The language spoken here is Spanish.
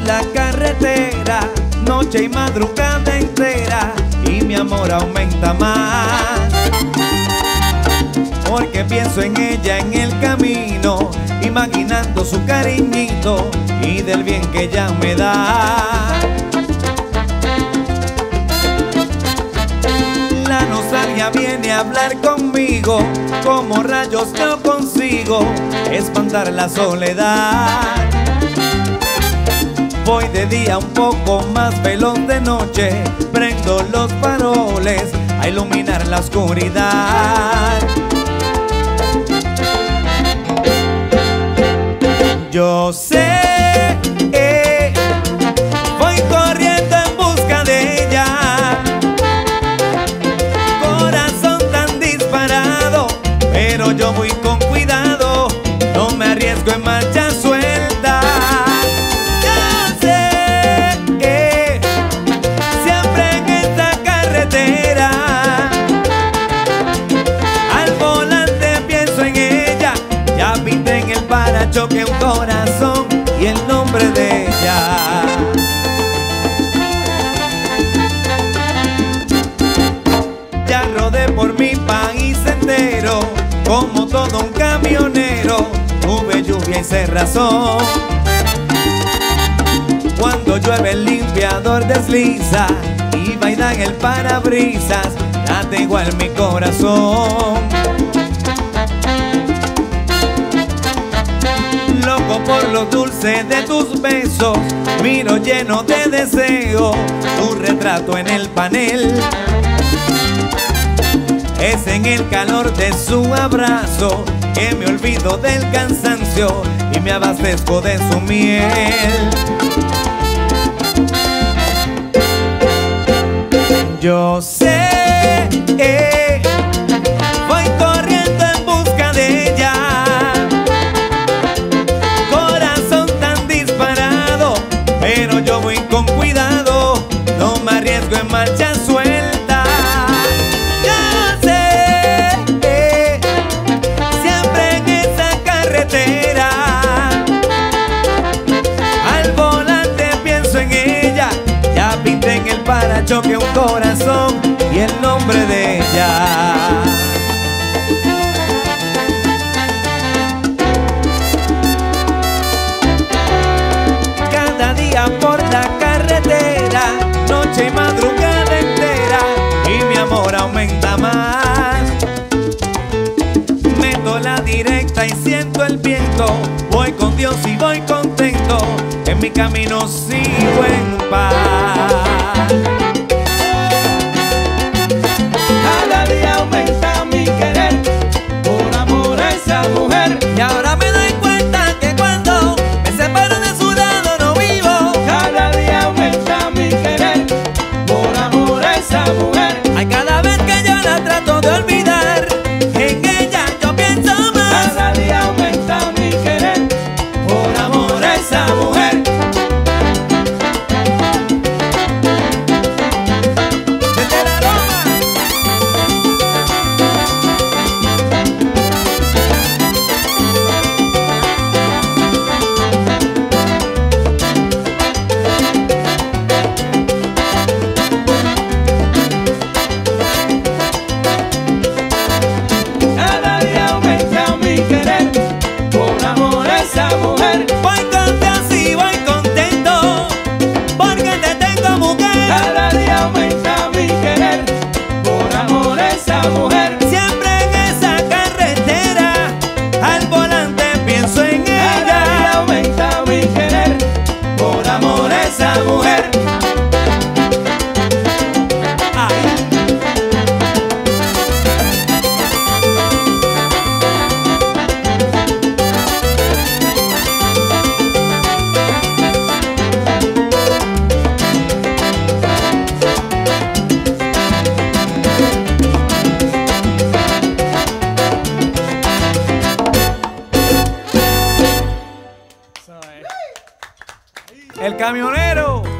la carretera, noche y madrugada entera, y mi amor aumenta más. Porque pienso en ella en el camino, imaginando su cariñito y del bien que ella me da. La nostalgia viene a hablar conmigo, como rayos no consigo espantar la soledad. Voy de día un poco más veloz, de noche prendo los faroles a iluminar la oscuridad. Yo sé, voy corriendo en busca de ella, corazón tan disparado, pero yo voy con cuidado, no me arriesgo en marcha suelta. Yo sé, siempre en esta carretera, al volante pienso en ella, ya pinté en el parachoque un corazón y el nombre de ella. Ya rodé por mi país entero, como todo un camionero, tuve lluvia y cerrazón. Cuando llueve el limpiador desliza y baila en el parabrisas, la tengo en mi corazón. Loco por lo dulce de tus besos, miro lleno de deseo tu retrato en el panel. Es en el calor de su abrazo que me olvido del cansancio y me abastezco de su miel. Yo sé, voy corriendo en busca de ella, corazón tan disparado, pero yo voy con cuidado, no me arriesgo en marcha suelta. Yo sé, siempre en esa carretera, al volante pienso en ella, ya pinté en el parachoque un corazón y el nombre de ella. Cada día por la carretera, noche y madrugada entera, y mi amor aumenta más. Meto la directa y siento el viento, voy con Dios y voy contento, en mi camino sigo en paz. Cada día aumenta mi querer por amor a esa mujer, Y ahora me doy cuenta que cuando me separo de su lado no vivo. cada día aumenta mi querer por amor a esa mujer. Ay, cada vez que yo la trato de olvidar, en ella yo pienso más. Cada día aumenta mi querer por amor a esa mujer. Desde la loma. Cada día aumenta mi querer por amor a esa mujer. Voy con Dios y voy contento, porque te tengo mujer. Cada día aumenta mi querer por amor a esa mujer. Siempre en esa carretera, al volante pienso en Cada día ella. aumenta mi querer por amor a esa mujer. Ay. El camionero.